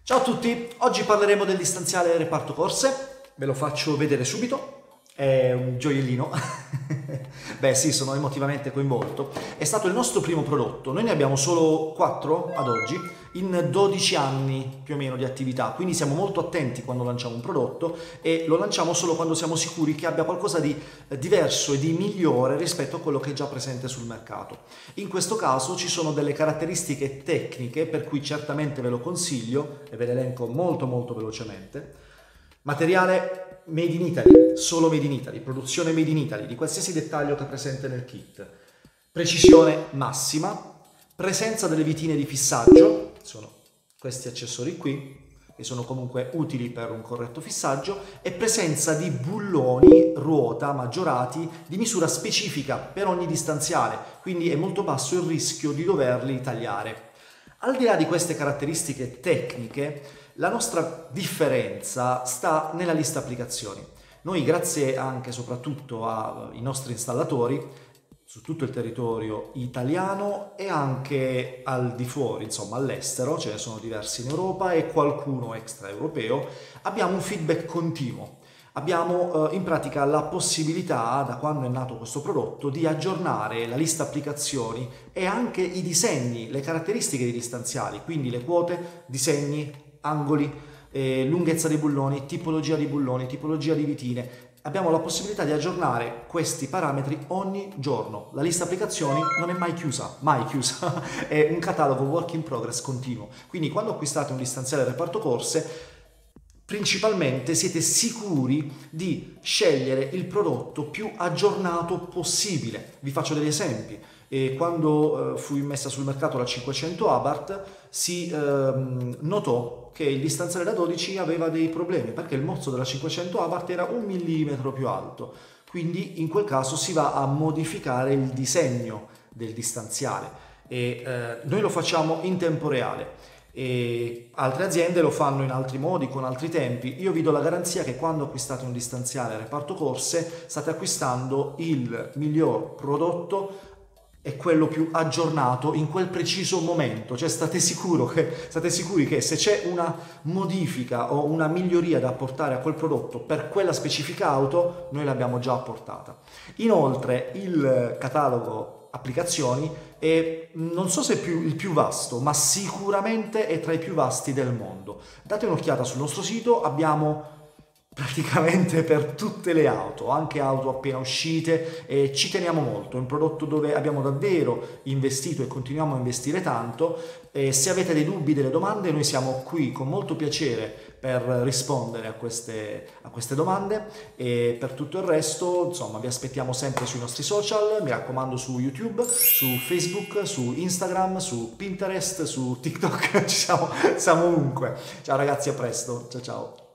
Ciao a tutti, oggi parleremo del distanziale reparto corse, ve lo faccio vedere subito, è un gioiellino, beh sì, sono emotivamente coinvolto, è stato il nostro primo prodotto, noi ne abbiamo solo 4 ad oggi, in 12 anni più o meno di attività, quindi siamo molto attenti quando lanciamo un prodotto e lo lanciamo solo quando siamo sicuri che abbia qualcosa di diverso e di migliore rispetto a quello che è già presente sul mercato. In questo caso ci sono delle caratteristiche tecniche per cui certamente ve lo consiglio e ve le elenco molto velocemente. Materiale made in Italy, solo made in Italy, produzione made in Italy, di qualsiasi dettaglio che è presente nel kit. Precisione massima, presenza delle vitine di fissaggio, sono questi accessori qui, che sono comunque utili per un corretto fissaggio, e presenza di bulloni ruota maggiorati di misura specifica per ogni distanziale, quindi è molto basso il rischio di doverli tagliare. Al di là di queste caratteristiche tecniche, la nostra differenza sta nella lista applicazioni. Noi, grazie anche e soprattutto ai nostri installatori, su tutto il territorio italiano e anche al di fuori, insomma all'estero, ce ne sono diversi in Europa e qualcuno extraeuropeo, abbiamo un feedback continuo. Abbiamo in pratica la possibilità, da quando è nato questo prodotto, di aggiornare la lista applicazioni e anche i disegni, le caratteristiche dei distanziali, quindi le quote, disegni, angoli, lunghezza dei bulloni, tipologia di vitine. Abbiamo la possibilità di aggiornare questi parametri ogni giorno. La lista applicazioni non è mai chiusa, è un catalogo work in progress continuo. Quindi quando acquistate un distanziale reparto corse, principalmente siete sicuri di scegliere il prodotto più aggiornato possibile. Vi faccio degli esempi. Quando fu immessa sul mercato la 500 Abarth si notò che il distanziale da 12 aveva dei problemi perché il mozzo della 500 Abarth era 1 millimetro più alto, quindi in quel caso si va a modificare il disegno del distanziale e noi lo facciamo in tempo reale. E altre aziende lo fanno in altri modi, con altri tempi. Io vi do la garanzia che quando acquistate un distanziale reparto corse state acquistando il miglior prodotto e quello più aggiornato in quel preciso momento, cioè state sicuri che se c'è una modifica o una miglioria da apportare a quel prodotto per quella specifica auto, noi l'abbiamo già apportata. Inoltre il catalogo applicazioni è, non so se è il più vasto, ma sicuramente è tra i più vasti del mondo. Date un'occhiata sul nostro sito, abbiamo praticamente per tutte le auto, anche auto appena uscite, e ci teniamo molto, è un prodotto dove abbiamo davvero investito e continuiamo a investire tanto. E se avete dei dubbi, delle domande, noi siamo qui con molto piacere per rispondere a queste domande, e per tutto il resto, insomma, vi aspettiamo sempre sui nostri social, mi raccomando, su YouTube, su Facebook, su Instagram, su Pinterest, su TikTok, siamo ovunque. Ciao ragazzi, a presto, ciao ciao.